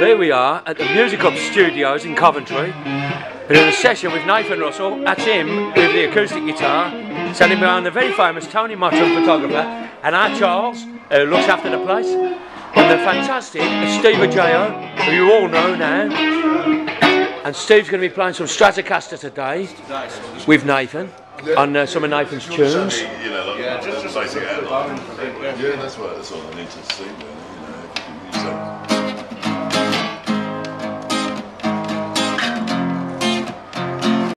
Here we are at the Music Hub Studios in Coventry. We're in a session with Nathan Russell, that's him with the acoustic guitar, standing behind the very famous Tony Mottram photographer, and our Charles, who looks after the place, and the fantastic Steve Ajao, who you all know now. And Steve's going to be playing some Stratocaster today with Nathan on some of Nathan's tunes. Yeah, just basic outline. Yeah, that's all I need to see.